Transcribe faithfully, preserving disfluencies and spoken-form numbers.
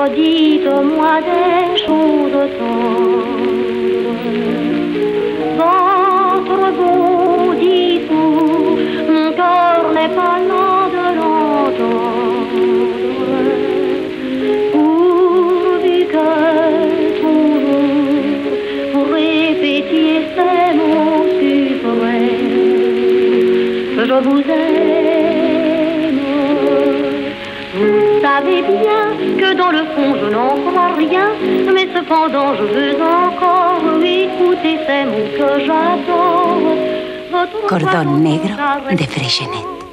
dites-moi des choses tendres. Votre beau discours, mon cœur n'est pas lent de l'entendre. Pourvu que toujours vous répétiez ces mots suprêmes, que je vous aime. Vous savez bien que dans le fond je n'en crois rien, mais cependant je veux encore écouter ces mots que j'adore. Votre Cordón negro de Freixenet.